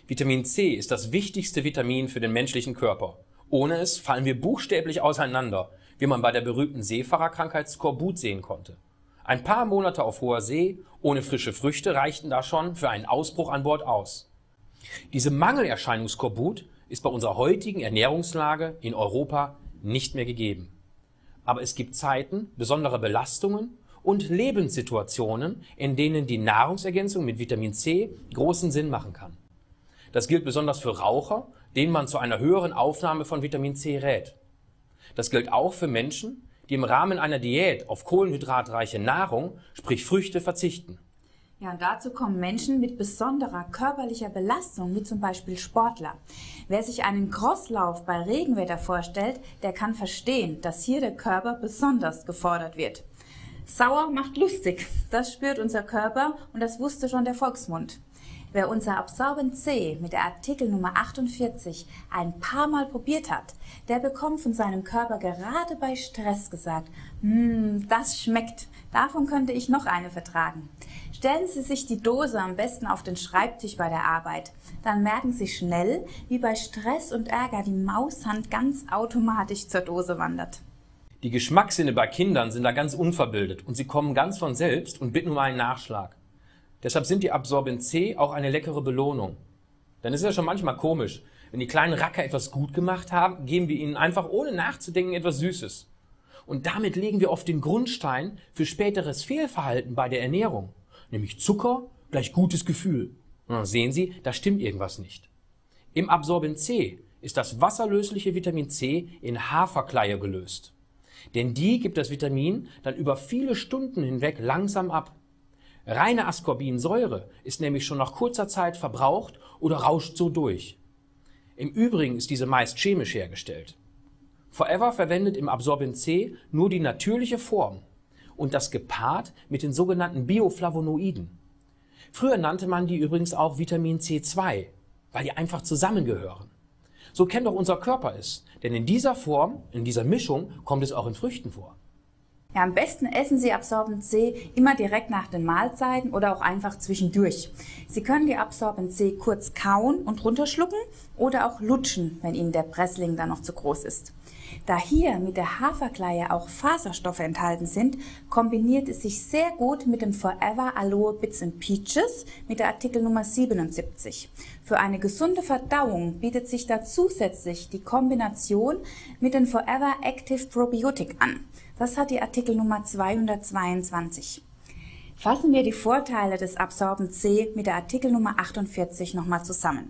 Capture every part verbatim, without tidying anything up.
Vitamin C ist das wichtigste Vitamin für den menschlichen Körper. Ohne es fallen wir buchstäblich auseinander, wie man bei der berühmten Seefahrerkrankheit Skorbut sehen konnte. Ein paar Monate auf hoher See ohne frische Früchte reichten da schon für einen Ausbruch an Bord aus. Diese Mangelerscheinung Skorbut ist bei unserer heutigen Ernährungslage in Europa nicht mehr gegeben. Aber es gibt Zeiten besonderer Belastungen und Lebenssituationen, in denen die Nahrungsergänzung mit Vitamin C großen Sinn machen kann. Das gilt besonders für Raucher, denen man zu einer höheren Aufnahme von Vitamin C rät. Das gilt auch für Menschen, die im Rahmen einer Diät auf kohlenhydratreiche Nahrung, sprich Früchte, verzichten. Ja, und dazu kommen Menschen mit besonderer körperlicher Belastung, wie zum Beispiel Sportler. Wer sich einen Crosslauf bei Regenwetter vorstellt, der kann verstehen, dass hier der Körper besonders gefordert wird. Sauer macht lustig, das spürt unser Körper und das wusste schon der Volksmund. Wer unser Absorbent C mit der Artikelnummer achtundvierzig ein paar Mal probiert hat, der bekommt von seinem Körper gerade bei Stress gesagt, hm, das schmeckt, davon könnte ich noch eine vertragen. Stellen Sie sich die Dose am besten auf den Schreibtisch bei der Arbeit. Dann merken Sie schnell, wie bei Stress und Ärger die Maushand ganz automatisch zur Dose wandert. Die Geschmackssinne bei Kindern sind da ganz unverbildet und sie kommen ganz von selbst und bitten um einen Nachschlag. Deshalb sind die Absorbent C auch eine leckere Belohnung. Denn es ist ja schon manchmal komisch, wenn die kleinen Racker etwas gut gemacht haben, geben wir ihnen einfach ohne nachzudenken etwas Süßes. Und damit legen wir oft den Grundstein für späteres Fehlverhalten bei der Ernährung. Nämlich Zucker gleich gutes Gefühl. Na, sehen Sie, da stimmt irgendwas nicht. Im Absorbent C ist das wasserlösliche Vitamin C in Haferkleie gelöst. Denn die gibt das Vitamin dann über viele Stunden hinweg langsam ab. Reine Ascorbinsäure ist nämlich schon nach kurzer Zeit verbraucht oder rauscht so durch. Im Übrigen ist diese meist chemisch hergestellt. Forever verwendet im Absorbent C nur die natürliche Form und das gepaart mit den sogenannten Bioflavonoiden. Früher nannte man die übrigens auch Vitamin C zwei, weil die einfach zusammengehören. So kennt doch unser Körper es, denn in dieser Form, in dieser Mischung kommt es auch in Früchten vor. Ja, am besten essen Sie Absorbent C immer direkt nach den Mahlzeiten oder auch einfach zwischendurch. Sie können die Absorbent C kurz kauen und runterschlucken oder auch lutschen, wenn Ihnen der Pressling dann noch zu groß ist. Da hier mit der Haferkleie auch Faserstoffe enthalten sind, kombiniert es sich sehr gut mit dem Forever Aloe Bits and Peaches mit der Artikelnummer siebenundsiebzig. Für eine gesunde Verdauung bietet sich da zusätzlich die Kombination mit dem Forever Active Probiotic an. Das hat die Artikelnummer zweihundertzweiundzwanzig. Fassen wir die Vorteile des Absorbent C mit der Artikelnummer achtundvierzig nochmal zusammen.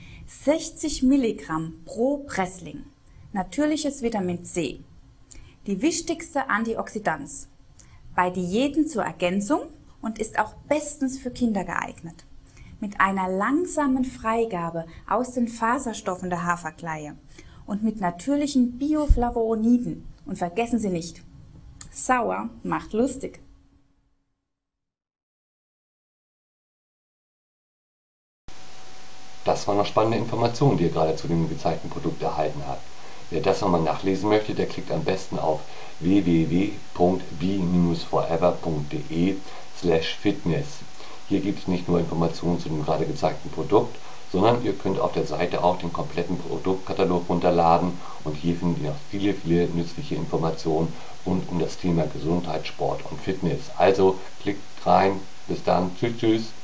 sechzig Milligramm pro Pressling. Natürliches Vitamin C. Die wichtigste Antioxidanz. Bei Diäten zur Ergänzung und ist auch bestens für Kinder geeignet. Mit einer langsamen Freigabe aus den Faserstoffen der Haferkleie und mit natürlichen Bioflavonoiden. Und vergessen Sie nicht, sauer macht lustig. Das waren noch spannende Informationen, die ihr gerade zu dem gezeigten Produkt erhalten habt. Wer das nochmal nachlesen möchte, der klickt am besten auf w w w punkt b dash forever punkt d e slash fitness. Hier gibt es nicht nur Informationen zu dem gerade gezeigten Produkt, sondern ihr könnt auf der Seite auch den kompletten Produktkatalog runterladen und hier findet ihr noch viele, viele nützliche Informationen rund um das Thema Gesundheit, Sport und Fitness. Also klickt rein, bis dann, tschüss, tschüss.